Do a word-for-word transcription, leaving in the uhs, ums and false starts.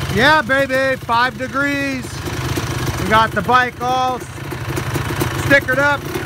Yeah, baby, five degrees. We got the bike all stickered up.